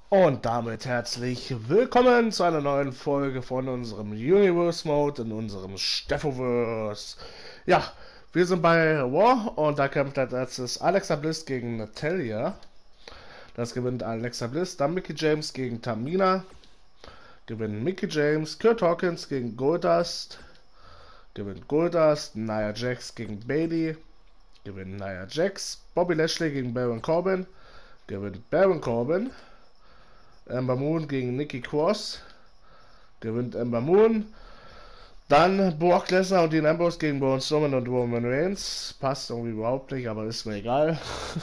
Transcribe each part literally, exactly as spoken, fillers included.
Und damit herzlich willkommen zu einer neuen Folge von unserem Universe Mode in unserem Stephoverse. Ja, wir sind bei War und da kämpft als erstes Alexa Bliss gegen Natalia. Das gewinnt Alexa Bliss. Dann Mickie James gegen Tamina. Gewinnt Mickie James. Kurt Hawkins gegen Goldust. Gewinnt Goldust. Nia Jax gegen Bayley. Gewinnt Nia Jax. Bobby Lashley gegen Baron Corbin. Gewinnt Baron Corbin. Ember Moon gegen Nikki Cross. Gewinnt Ember Moon. Dann Brock Lesnar und Dean Ambrose gegen Braun Strowman und Roman Reigns. Passt irgendwie überhaupt nicht, aber ist mir egal.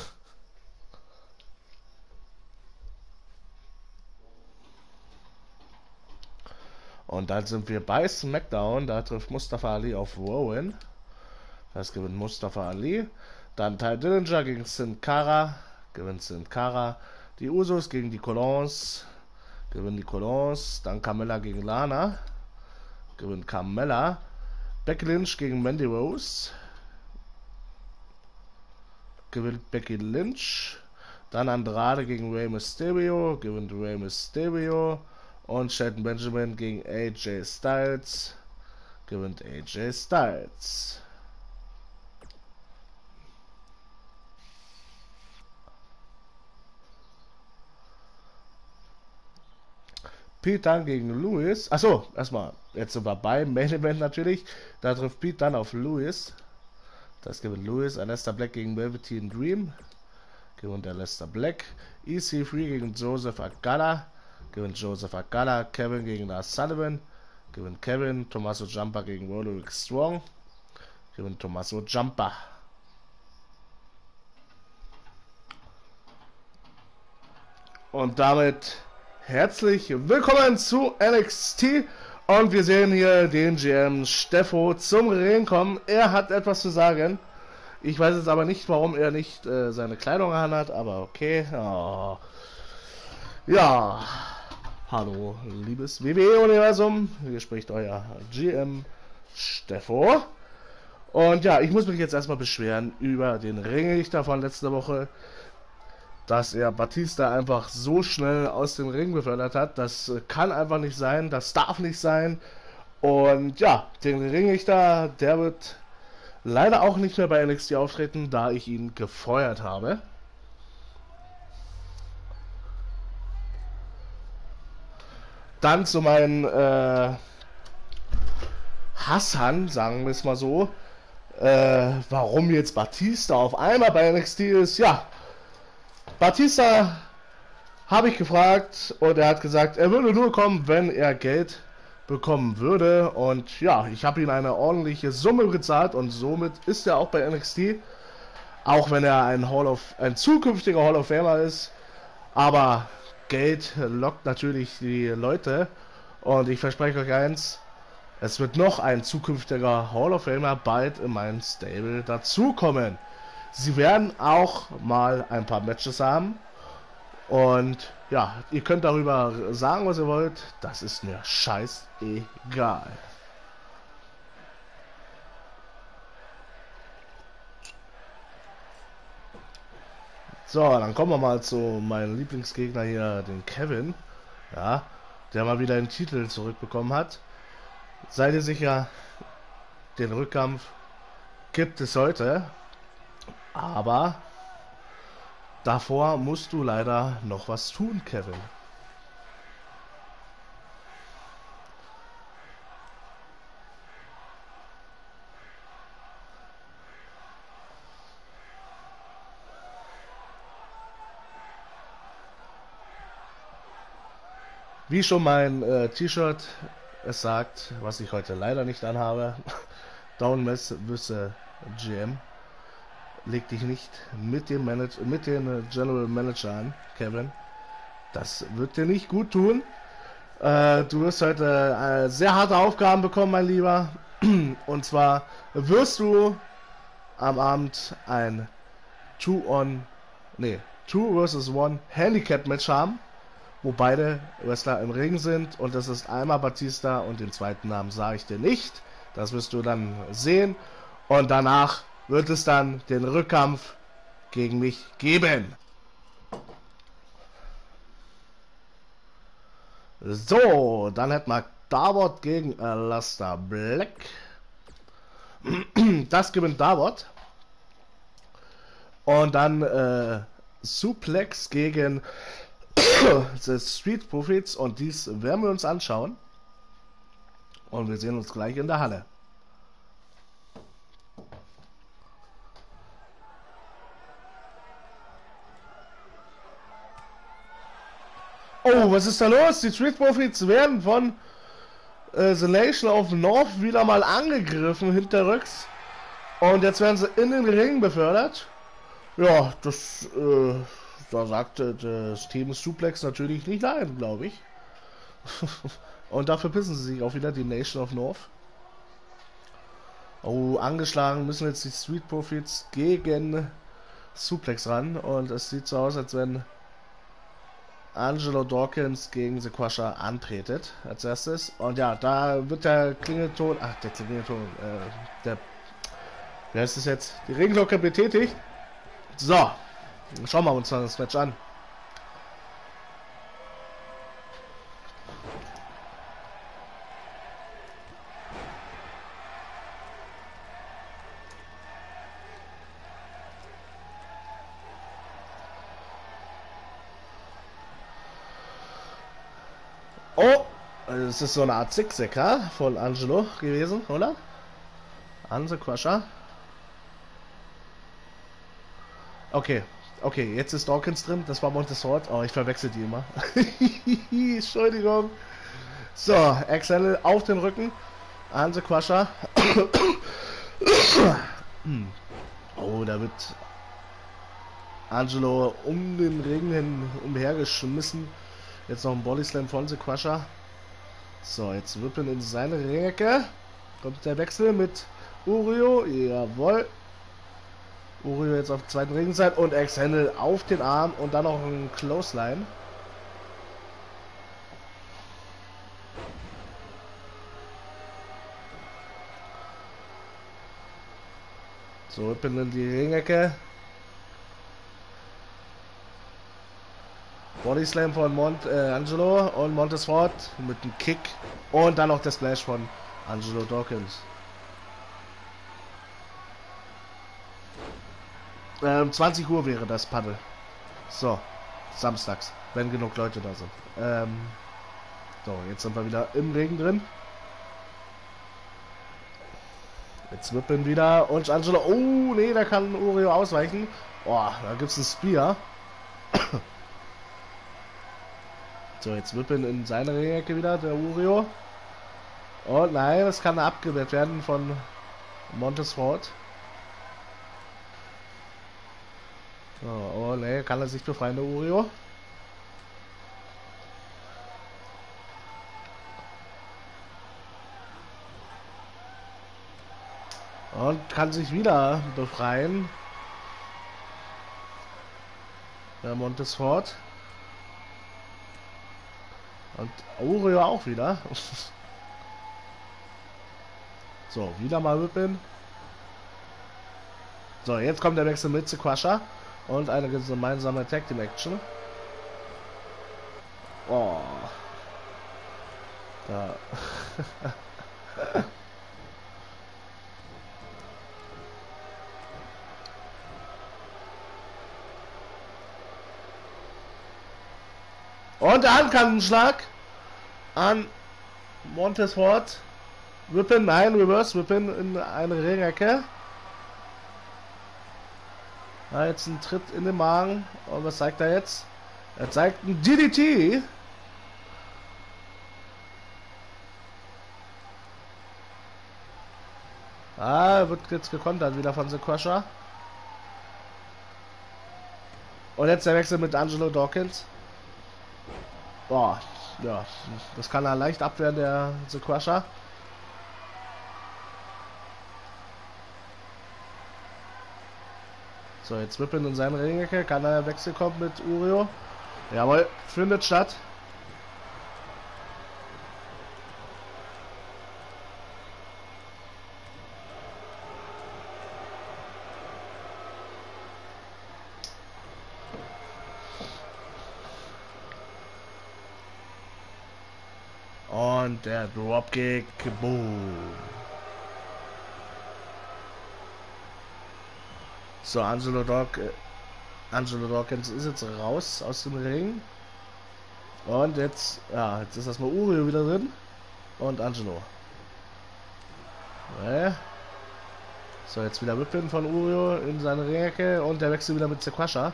Und dann sind wir bei SmackDown. Da trifft Mustafa Ali auf Rowan. Das gewinnt Mustafa Ali. Dann Ty Dillinger gegen Sin Cara. Gewinnt Sin Cara. Die Usos gegen die Colons. Gewinnt die Colons. Dann Carmella gegen Lana. Gewinnt Carmella. Becky Lynch gegen Mandy Rose. Gewinnt Becky Lynch. Dann Andrade gegen Rey Mysterio. Gewinnt Rey Mysterio. Und Shelton Benjamin gegen A J Styles. Gewinnt A J Styles. Pete dann gegen Lewis. Achso, erstmal, jetzt sind wir beim Main Event natürlich. Da trifft Pete dann auf Lewis. Das gewinnt Lewis. Aleister Black gegen Velveteen Dream. Gewinnt Aleister Black. E C drei gegen Joseph Agala. Gewinnt Joseph Agala. Kevin gegen Lars Sullivan. Gewinnt Kevin. Tommaso Ciampa gegen Roderick Strong. Gewinnt Tommaso Ciampa. Und damit herzlich willkommen zu N X T und wir sehen hier den G M Steffo zum Ring kommen. Er hat etwas zu sagen. Ich weiß jetzt aber nicht, warum er nicht äh, seine Kleidung anhat, aber okay. Oh. Ja, hallo liebes W W E-Universum, hier spricht euer G M Steffo. Und ja, ich muss mich jetzt erstmal beschweren über den Ringrichter von letzter Woche, dass er Batista einfach so schnell aus dem Ring befördert hat. Das kann einfach nicht sein, das darf nicht sein. Und ja, den Ringrichter, der wird leider auch nicht mehr bei N X T auftreten, da ich ihn gefeuert habe. Dann zu meinen äh, Hassern, sagen wir es mal so, äh, warum jetzt Batista auf einmal bei N X T ist. Ja, Batista habe ich gefragt und er hat gesagt, er würde nur kommen, wenn er Geld bekommen würde. Und ja, ich habe ihm eine ordentliche Summe gezahlt und somit ist er auch bei N X T. Auch wenn er ein, Hall of, ein zukünftiger Hall of Famer ist. Aber Geld lockt natürlich die Leute. Und ich verspreche euch eins, es wird noch ein zukünftiger Hall of Famer bald in meinem Stable dazukommen. Sie werden auch mal ein paar Matches haben. Und ja, ihr könnt darüber sagen, was ihr wollt. Das ist mir scheißegal. So, dann kommen wir mal zu meinem Lieblingsgegner hier, den Kevin. Ja, der mal wieder den Titel zurückbekommen hat. Seid ihr sicher, den Rückkampf gibt es heute. Aber davor musst du leider noch was tun, Kevin. Wie schon mein äh, T-Shirt es sagt, was ich heute leider nicht anhabe. Down Mess wüsse G M. Leg dich nicht mit dem Manager, mit den General Manager an, Kevin. Das wird dir nicht gut tun. Äh, du wirst heute äh, sehr harte Aufgaben bekommen, mein Lieber. Und zwar wirst du am Abend ein two on, nee, two versus one Handicap Match haben, wo beide Wrestler im Ring sind. Und das ist einmal Batista und den zweiten Namen sage ich dir nicht. Das wirst du dann sehen. Und danach wird es dann den Rückkampf gegen mich geben. So, dann hätten wir Davot gegen Aleister Black. Das gewinnt Davot. Und dann äh, Suplex gegen The Street Profits. Und dies werden wir uns anschauen. Und wir sehen uns gleich in der Halle. Oh, was ist da los? Die Street Profits werden von äh, The Nation of North wieder mal angegriffen hinterrücks. Und jetzt werden sie in den Ring befördert. Ja, das, äh, da sagte das Team Suplex natürlich nicht nein, glaube ich. Und da verpissen sie sich auch wieder, die Nation of North. Oh, angeschlagen müssen jetzt die Street Profits gegen Suplex ran. Und es sieht so aus, als wenn Angelo Dawkins gegen The Crusher antretet als erstes. Und ja, da wird der Klingelton, ach, der Klingelton, äh, der, wie heißt es jetzt? Die Ringglocke betätigt. So, schauen wir uns mal das Match an. Oh, es ist so eine Art Zickzacker von Angelo gewesen, oder? An The Crusher. Okay, okay, jetzt ist Dawkins drin, das war Montesort. Oh, ich verwechsel die immer. Entschuldigung. So, Axel auf den Rücken. An The Crusher. Oh, da wird Angelo um den Ring hin umhergeschmissen. Jetzt noch ein Bodyslam von The Crusher. So, jetzt wippen in seine Ringecke. Kommt der Wechsel mit Urio. Jawohl. Urio jetzt auf der zweiten Ringseite und X-Handle auf den Arm und dann noch ein Clothesline. So, wippen in die Ringecke. Bodyslam von Mont, äh, Angelo und Montesfort mit einem Kick und dann noch der Splash von Angelo Dawkins. Ähm, zwanzig Uhr wäre das Paddel. So, samstags, wenn genug Leute da sind. Ähm, so, jetzt sind wir wieder im Regen drin. Jetzt wippen wieder und Angelo. Oh, nee, da kann Urio ausweichen. Oh, da gibt es einen Spear. So, jetzt wippen in seine Ringecke wieder der Urio. Und nein, das kann abgewehrt werden von Montesfort. So, oh ne, kann er sich befreien, der Urio. Und kann sich wieder befreien. Der Montesfort. Und Urio auch wieder. So, wieder mal wippen. So, jetzt kommt der Wechsel mit The Crusher. Und eine gemeinsame Tag Team Action. Oh. Da. Und der Handkantenschlag an Montesfort. Whippen, nein, Reverse Whippen in eine Ringecke. Ja, jetzt ein Tritt in den Magen. Und was zeigt er jetzt? Er zeigt ein D D T. Ah, wird jetzt gekontert wieder von The Crusher. Und jetzt der Wechsel mit Angelo Dawkins. Boah, ja, das kann er leicht abwehren, der The Crusher. So, jetzt wippen in seine Ringecke. Kann er Wechsel kommen mit Urio? Jawohl, findet statt. Und der Dropkick. Boom. So, Angelo Dawk, äh, Angelo Dawkins ist jetzt raus aus dem Ring. Und jetzt, ja, jetzt ist erstmal Urio wieder drin. Und Angelo. Okay. So, jetzt wieder Whippin von Urio in seine Ringecke. Und der wechselt wieder mit Sequasha.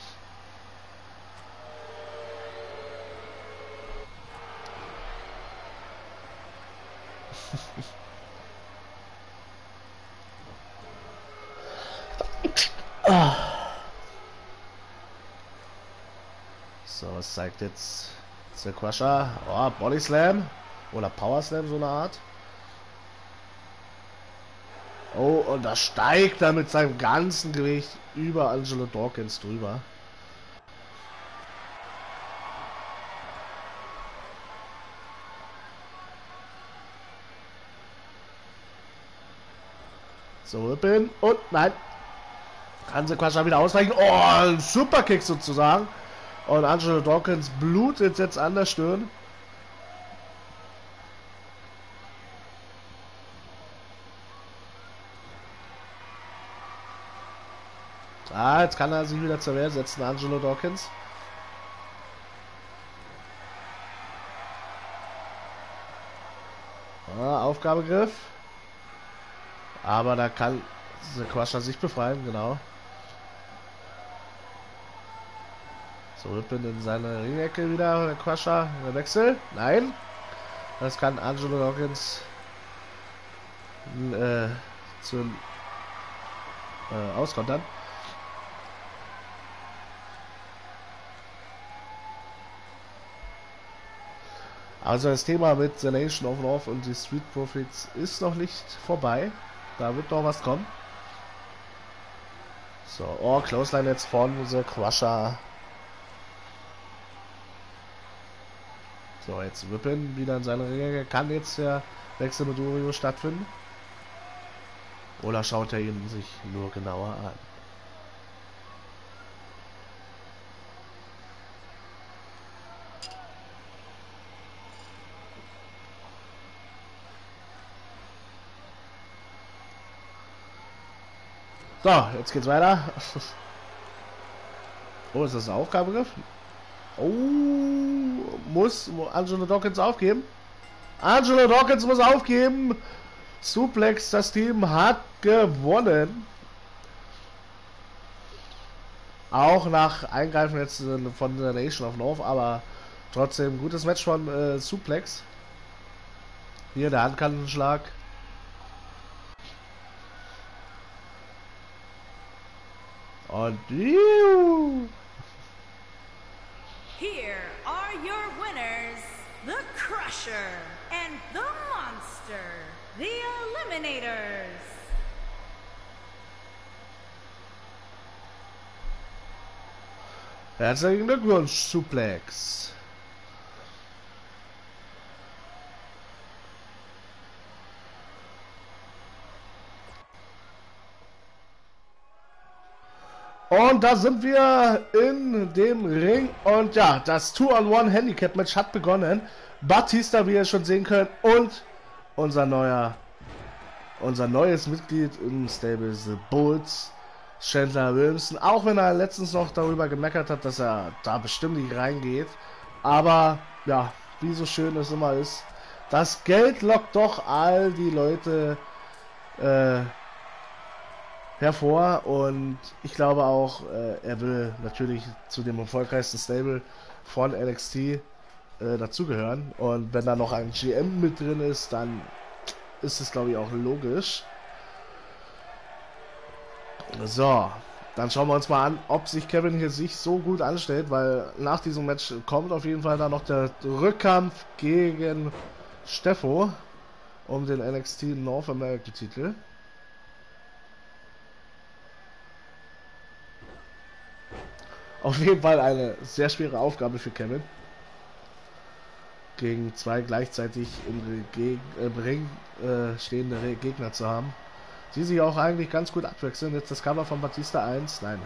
So, was zeigt jetzt Sequasha? Oh, Body Slam. Oder Power Slam, so eine Art. Oh, und da steigt er mit seinem ganzen Gewicht über Angelo Dawkins drüber. So, Whippin. Und nein. Kann Sequasha wieder ausweichen. Oh, ein Superkick sozusagen. Und Angelo Dawkins blutet jetzt an der Stirn. Ah, jetzt kann er sich wieder zur Wehr setzen, Angelo Dawkins. Ah, Aufgabegriff. Aber da kann Sequasha sich befreien, genau. So, Whippin in seine Ringecke wieder. Sequasha, der Wechsel. Nein. Das kann Angelo Dawkins äh, zu äh, auskontern. Also das Thema mit The Nation of North und die Street Profits ist noch nicht vorbei. Da wird noch was kommen. So, oh, Clothesline jetzt von Sequasha. So, jetzt Whippin wieder in seine Ringe. Kann jetzt der Wechsel mit Urio stattfinden? Oder schaut er ihn sich nur genauer an? So, jetzt geht's weiter. Oh, ist das ein Aufgabegriff? Oh, muss Angelo Dawkins aufgeben? Angelo Dawkins muss aufgeben. Suplex, das Team hat gewonnen. Auch nach Eingreifen jetzt von der Nation of North, aber trotzdem gutes Match von äh, Suplex. Hier der Handkantenschlag. Und juhu. Here are your winners, the Crusher and the Monster, the Eliminators. Herzlichen Glückwunsch, Suplex. Und da sind wir in dem Ring. Und ja, das Two-on-One-Handicap-Match hat begonnen. Batista, wie ihr schon sehen könnt, und unser neuer, unser neues Mitglied im Stable, The Bulls, Chandler Williamson. Auch wenn er letztens noch darüber gemeckert hat, dass er da bestimmt nicht reingeht. Aber ja, wie so schön es immer ist, das Geld lockt doch all die Leute äh, hervor, und ich glaube auch, äh, er will natürlich zu dem erfolgreichsten Stable von N X T äh, dazugehören, und wenn da noch ein G M mit drin ist, dann ist es, glaube ich, auch logisch. So, dann schauen wir uns mal an, ob sich Kevin hier sich so gut anstellt, weil nach diesem Match kommt auf jeden Fall dann noch der Rückkampf gegen Steffo um den N X T North American Titel. Auf jeden Fall eine sehr schwere Aufgabe für Kevin, gegen zwei gleichzeitig im, Ge im Ring äh, stehende Gegner zu haben, die sich auch eigentlich ganz gut abwechseln. Jetzt das Cover von Batista eins. Nein.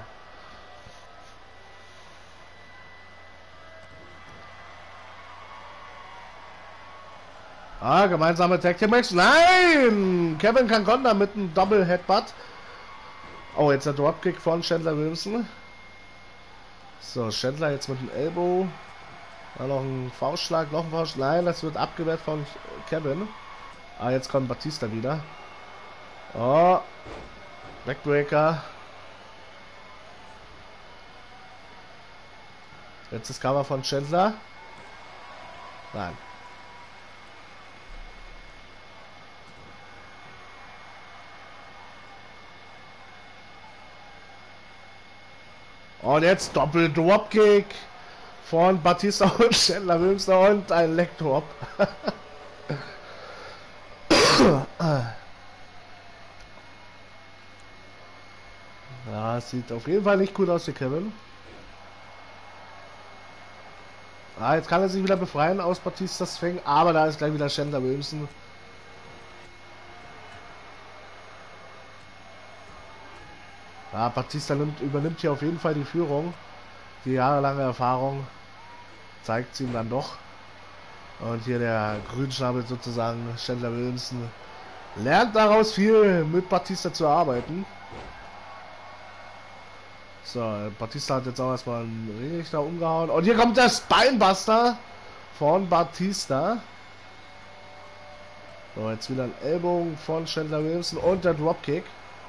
Ah, gemeinsame Tag Team Match. Nein! Kevin kann kontern mit einem Double Headbutt. Oh, jetzt der Dropkick von Chandler Williamson. So, Chandler jetzt mit dem Elbow. Dann noch ein Faustschlag, noch ein Faustschlag. Nein, das wird abgewehrt von Kevin. Ah, jetzt kommt Batista wieder. Oh. Backbreaker. Jetzt das Cover von Chandler. Nein. Und jetzt Doppel Dropkick von Batista und Chandler Williamson und ein Leg Drop. Ja, es sieht auf jeden Fall nicht gut aus für Kevin. Ah, jetzt kann er sich wieder befreien aus Batistas Fang, aber da ist gleich wieder Chandler Williamson. Ja, Batista nimmt, übernimmt hier auf jeden Fall die Führung. Die jahrelange Erfahrung zeigt sie ihm dann doch. Und hier der Grünschnabel sozusagen, Chandler Williamson, lernt daraus viel mit Batista zu arbeiten. So, Batista hat jetzt auch erstmal einen Ringrichter umgehauen. Und hier kommt der Spinebuster von Batista. So, jetzt wieder ein Ellbogen von Chandler Williamson und der Dropkick.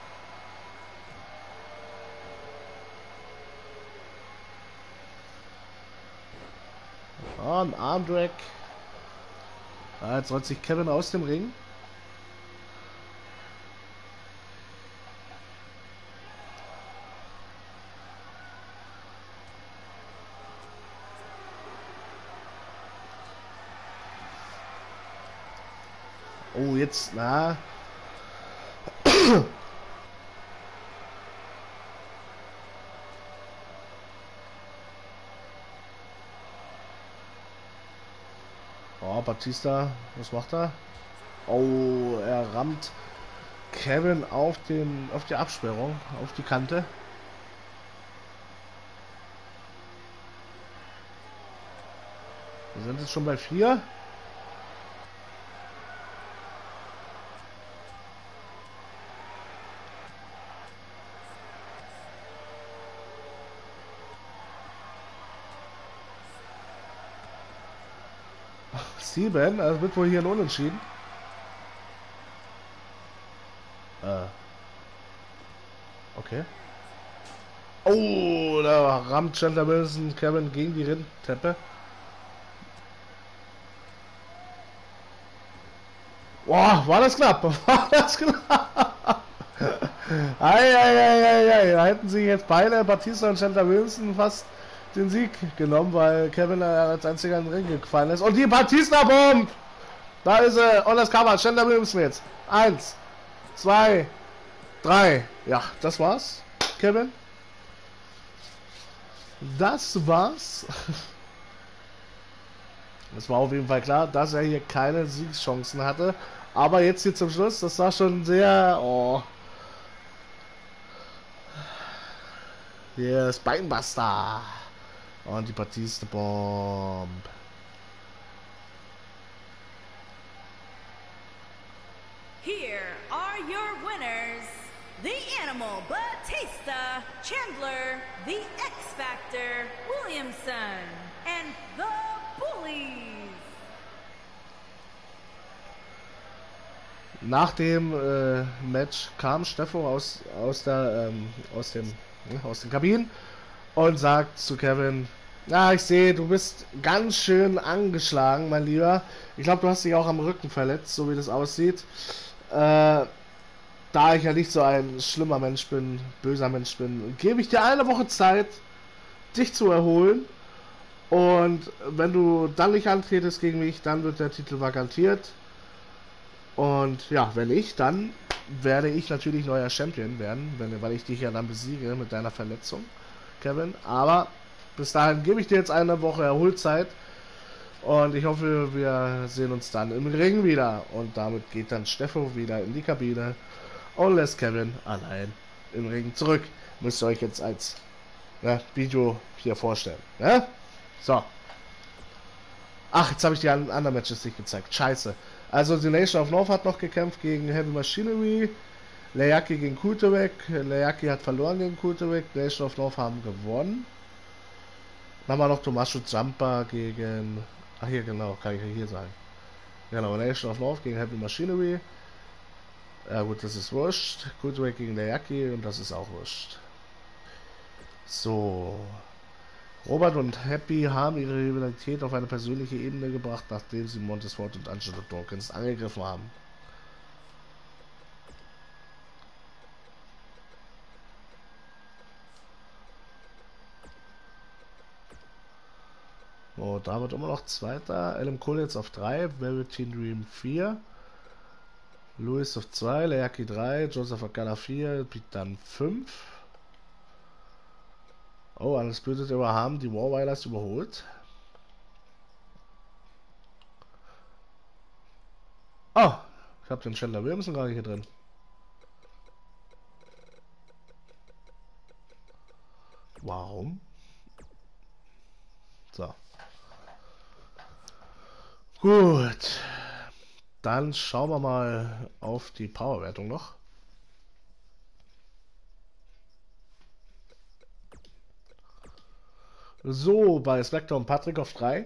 Oh, ein Armdrag. Ah, jetzt rollt sich Kevin aus dem Ring. Oh, jetzt, na. Oh, Batista, was macht er? Oh, er rammt Kevin auf den, auf die Absperrung, auf die Kante. Wir sind jetzt schon bei vier. Sieben, also wird wohl hier ein Unentschieden. Äh. Okay. Oh, da rammt Chandler Wilson Kevin gegen die Ringteppe. Boah, war das knapp? War das knapp? Eieieiei, da hätten sich jetzt beide, Batista und Chandler Wilson, fast den Sieg genommen, weil Kevin als einziger in den Ring gefallen ist. Und die Batista-Bomb! Da ist er. Und das Cover. Chandler Williamson jetzt. Eins, zwei, drei. Ja, das war's. Kevin. Das war's. Es war auf jeden Fall klar, dass er hier keine Siegschancen hatte. Aber jetzt hier zum Schluss, das war schon sehr... Oh. Hier Spinebuster. Und die Batista Bomb. Here are your winners, the Animal Batista, Chandler, the X Factor, Williamson, and the Bullies. Nach dem äh, Match kam Steffo aus aus der ähm, aus dem ja, aus den Kabinen und sagt zu Kevin: Ja, ich sehe, du bist ganz schön angeschlagen, mein Lieber. Ich glaube, du hast dich auch am Rücken verletzt, so wie das aussieht. Äh, da ich ja nicht so ein schlimmer Mensch bin, böser Mensch bin, gebe ich dir eine Woche Zeit, dich zu erholen. Und wenn du dann nicht antretest gegen mich, dann wird der Titel vakantiert. Und ja, wenn nicht, dann werde ich natürlich neuer Champion werden, wenn, weil ich dich ja dann besiege mit deiner Verletzung, Kevin. Aber bis dahin gebe ich dir jetzt eine Woche Erholzeit. Und ich hoffe, wir sehen uns dann im Ring wieder. Und damit geht dann Steffo wieder in die Kabine und lässt Kevin allein im Ring zurück. Müsst ihr euch jetzt als ne, Video hier vorstellen. Ne? So. Ach, jetzt habe ich die anderen Matches nicht gezeigt. Scheiße. Also die Nation of North hat noch gekämpft gegen Heavy Machinery, Leaki gegen Kulturek, Leaki hat verloren gegen Kulturek, Nation of North haben gewonnen. Dann haben wir noch Tommaso Ciampa gegen, ach hier genau, kann ich hier sagen. Genau, Nation of North gegen Heavy Machinery. Ja gut, das ist wurscht. Kulturek gegen Leaki und das ist auch wurscht. So. Robert und Happy haben ihre Rivalität auf eine persönliche Ebene gebracht, nachdem sie Montesfort und Angelo Dawkins angegriffen haben. So, damit immer noch Zweiter. Adam Cole jetzt auf drei, Velveteen Dream vier, Louis auf zwei, Leaki drei, Joseph Akala vier, Pete dann fünf. Oh, alles böse über haben die Warwilders überholt. Oh, ich habe den Chandler Williamson gar nicht hier drin. Warum? So. Gut. Dann schauen wir mal auf die Powerwertung noch. So, bei SmackDown Patrick auf drei,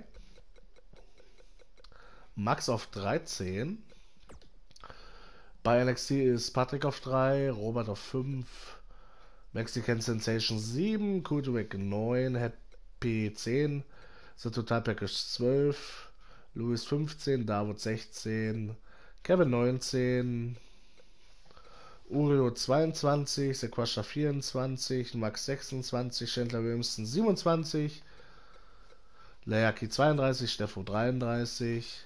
Max auf dreizehn, bei N X T ist Patrick auf drei, Robert auf fünf, Mexican Sensation sieben, Kulturek neun, Happy zehn, The Total Package zwölf, Louis fünfzehn, David sechzehn, Kevin neunzehn, Urio zweiundzwanzig, Sequasha vierundzwanzig, Max sechsundzwanzig, Chandler Williamson siebenundzwanzig, Leaki zweiunddreißig, Steffo dreiunddreißig.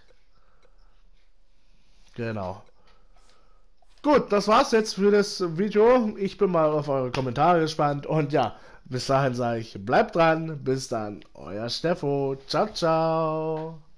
Genau. Gut, das war's jetzt für das Video. Ich bin mal auf eure Kommentare gespannt und ja, bis dahin sage ich, bleibt dran. Bis dann, euer Steffo. Ciao, ciao.